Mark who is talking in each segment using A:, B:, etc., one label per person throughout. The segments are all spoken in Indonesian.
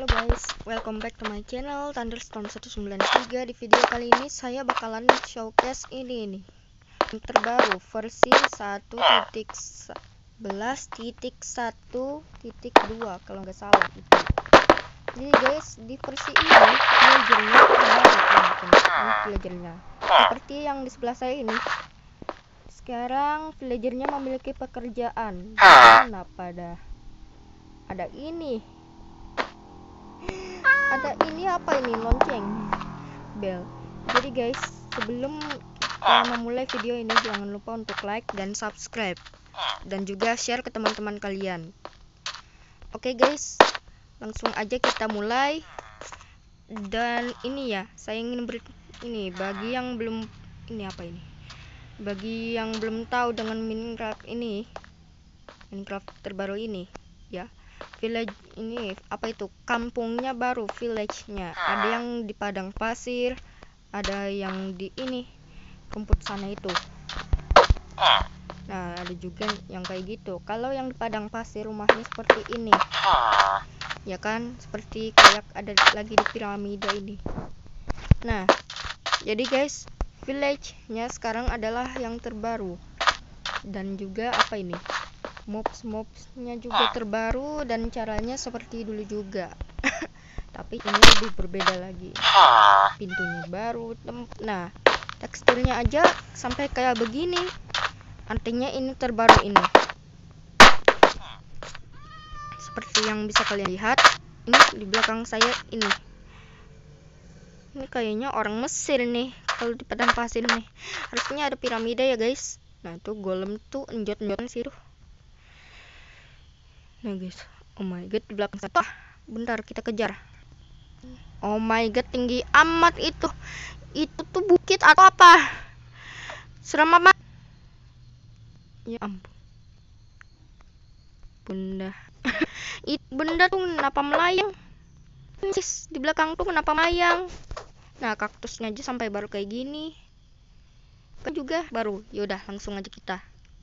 A: Halo guys, welcome back to my channel Thunderstorm 193. Di video kali ini saya bakalan showcase ini nih, yang terbaru versi 1.11.1.2 kalau nggak salah itu. Jadi guys, di versi ini villagernya terbaru, ini villagernya seperti yang di sebelah saya ini. Sekarang villagernya memiliki pekerjaan. Mana pada ada ini apa ini lonceng bel. Jadi guys, sebelum kita memulai video ini, jangan lupa untuk like dan subscribe dan juga share ke teman-teman kalian. Oke guys, langsung aja kita mulai. Dan ini ya, saya ingin ini bagi yang belum bagi yang belum tahu dengan Minecraft terbaru ini ya. Village ini kampungnya baru, village-nya ada yang di padang pasir, ada yang di rumput sana itu. Nah, ada juga yang kayak gitu. Kalau yang di padang pasir rumahnya seperti ini ya kan, seperti kayak ada lagi di piramida ini. Nah, jadi guys, village-nya sekarang adalah yang terbaru, dan juga mobs-mobsnya juga terbaru, dan caranya seperti dulu juga. Tapi ini lebih berbeda lagi. Pintunya baru. Nah, teksturnya aja sampai kayak begini. Artinya ini terbaru ini. Seperti yang bisa kalian lihat, ini di belakang saya ini. Ini kayaknya orang Mesir nih. Kalau di padang pasir nih, harusnya ada piramida ya guys. Nah, itu golem tuh enjot-enjotan sih tuh. Nah guys, oh my god, di belakang sana. Bentar, kita kejar. Oh my god, tinggi amat itu. Itu tuh bukit atau apa? Seram amat. Ya ampun. Benda. Itu benda tuh kenapa melayang? Guys, di belakang tuh kenapa melayang? Nah, kaktusnya aja sampai baru kayak gini. Kan juga baru. Yaudah, langsung aja kita.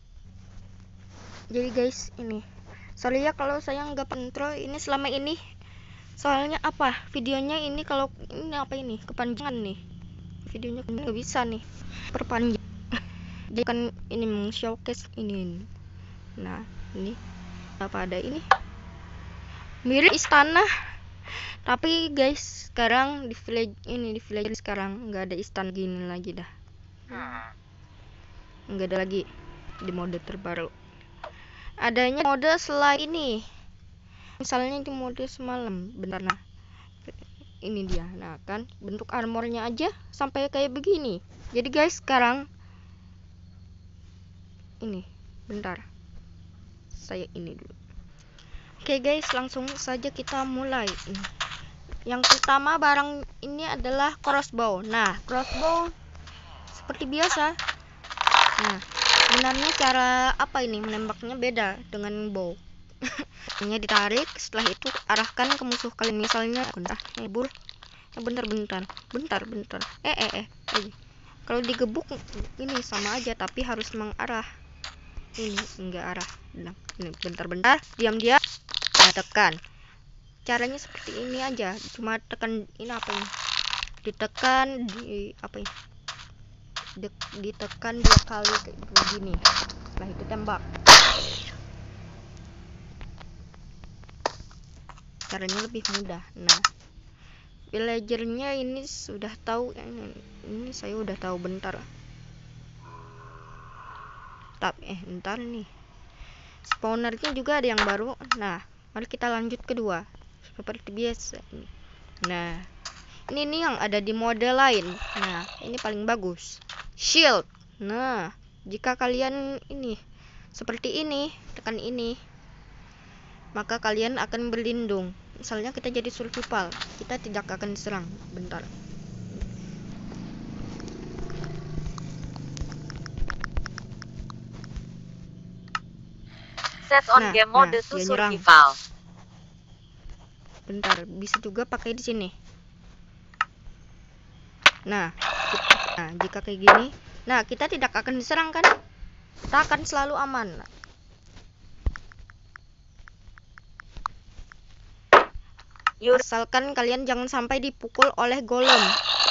A: Jadi guys, ini soalnya kalau saya nggak kontrol ini selama ini, soalnya videonya ini kalau ini kepanjangan nih, videonya nggak bisa nih perpanjang. Jadi kan ini showcase ini. Nah, ini ada ini mirip istana, tapi guys sekarang di village sekarang nggak ada istana gini lagi dah. Nggak ada lagi di mode terbaru. Adanya mode selain ini, misalnya di mode semalam. Bentar, nah ini dia. Nah kan, bentuk armornya aja sampai kayak begini. Jadi guys, sekarang ini bentar, saya ini dulu. Oke guys, langsung saja kita mulai. Yang pertama barang ini adalah crossbow. Nah, crossbow seperti biasa. Nah, sebenarnya cara menembaknya beda dengan bow. Hanya ditarik, setelah itu arahkan ke musuh kalian. Misalnya bentar. Kalau digebuk ini sama aja, tapi harus mengarah. Ini enggak arah. Nah, ini bentar. Diam. Nah, tekan. Caranya seperti ini aja. Cuma tekan ditekan ditekan 2 kali kayak begini. Setelah itu tembak. Caranya lebih mudah. Nah, villagernya ini sudah tahu. Ini saya udah tahu. Bentar nih. Spawnernya juga ada yang baru. Nah, mari kita lanjut kedua seperti biasa. Nah, ini yang ada di mode lain. Nah, ini paling bagus. Shield. Nah, jika kalian seperti ini, tekan ini, maka kalian akan berlindung. Misalnya kita jadi survival, kita tidak akan diserang. Bentar.
B: Set on game mode to survival.
A: Bentar, bisa juga pakai di sini. Nah, jika kayak gini, nah kita tidak akan diserang kan? Kita akan selalu aman. Asalkan kalian jangan sampai dipukul oleh golem.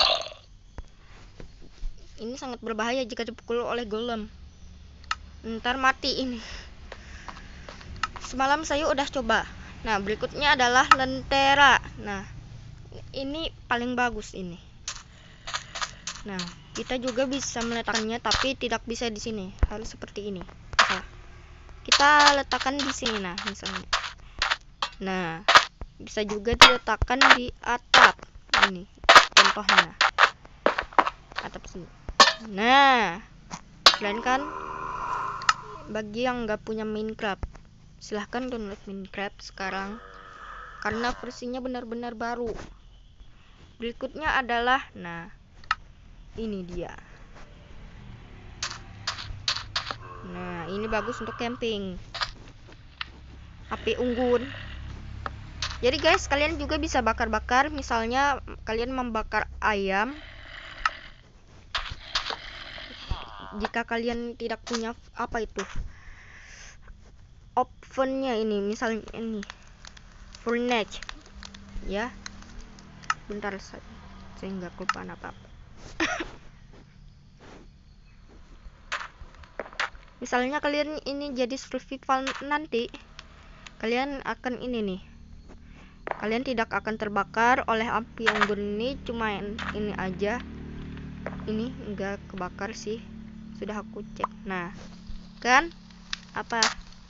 A: Ini sangat berbahaya jika dipukul oleh golem. Ntar mati ini. Semalam saya udah coba. Nah, berikutnya adalah lentera. Nah, ini paling bagus ini. Nah, kita juga bisa meletakkannya, tapi tidak bisa di sini. Harus seperti ini. Nah, kita letakkan di sini, nah, misalnya. Nah, bisa juga diletakkan di atap. Ini contohnya. Atap sini. Nah, kalian kan bagi yang nggak punya Minecraft, silahkan download Minecraft sekarang karena versinya benar-benar baru. Berikutnya adalah, nah, ini dia. Nah, ini bagus untuk camping. Api unggun. Jadi guys, kalian juga bisa bakar-bakar. Misalnya kalian membakar ayam. Jika kalian tidak punya apa itu ovennya, ini misalnya ini furnace ya. Bentar, saya nggak kelupaan apa-apa. Misalnya kalian ini jadi survival nanti, kalian akan ini nih, kalian tidak akan terbakar oleh api unggun ini. Cuma ini aja, ini enggak kebakar sih, sudah aku cek. Nah kan, apa,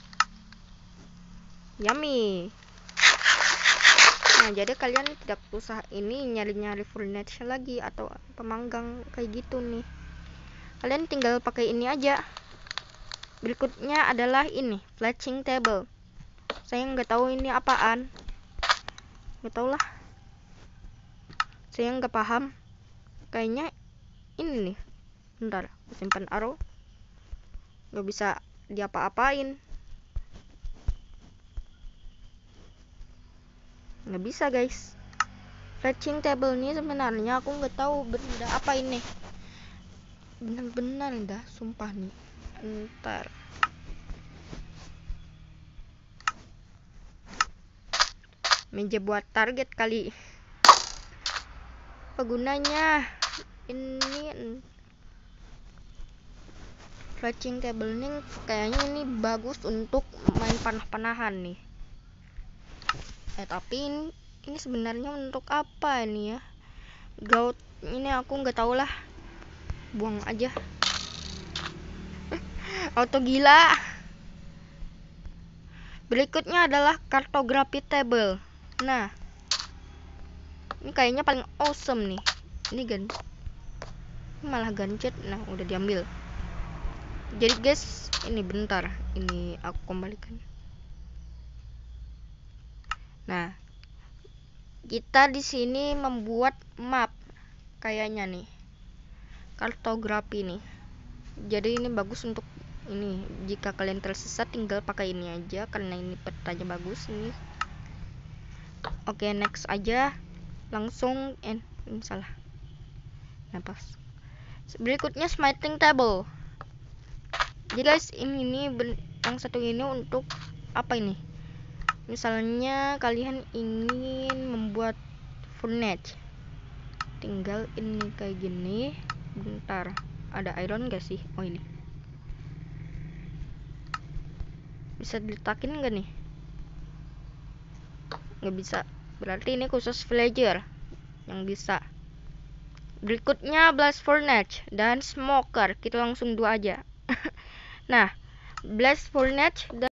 A: yummy. Nah, jadi kalian tidak usah ini nyari-nyari furniture lagi atau pemanggang kayak gitu nih, kalian tinggal pakai ini aja. Berikutnya adalah ini fletching table. Saya nggak tahu ini apaan, nggak tahu lah, saya nggak paham. Kayaknya ini nih, bentar, simpan arrow, nggak bisa diapa-apain, nggak bisa guys. Fletching table ini sebenarnya aku nggak tahu benda apa ini, benar-benar dah, sumpah nih. Ntar meja buat target kali. Apa gunanya ini fletching table ini? Kayaknya ini bagus untuk main panah-panahan nih. Tapi ini sebenarnya untuk apa ini ya? Goat ini aku nggak tahu lah, buang aja. Auto gila. Berikutnya adalah cartography table. Nah, ini kayaknya paling awesome nih. Ini ini malah gancet. Nah, udah diambil. Jadi guys, ini bentar, ini aku kembalikan. Nah, kita di sini membuat map kayaknya nih, kartografi nih. Jadi ini bagus untuk ini, jika kalian tersesat tinggal pakai ini aja karena ini petanya bagus ini. Oke, next aja, langsung ini salah. Nah, pas. Berikutnya smiting table. Jadi guys, ini yang satu ini untuk apa ini? Misalnya kalian ingin membuat furnace, tinggal ini kayak gini. Bentar, ada iron gak sih? Oh, ini bisa diletakin nggak nih? Nggak bisa, berarti ini khusus villager yang bisa. Berikutnya blast furnace dan smoker, kita langsung dua aja. Nah, blast furnace dan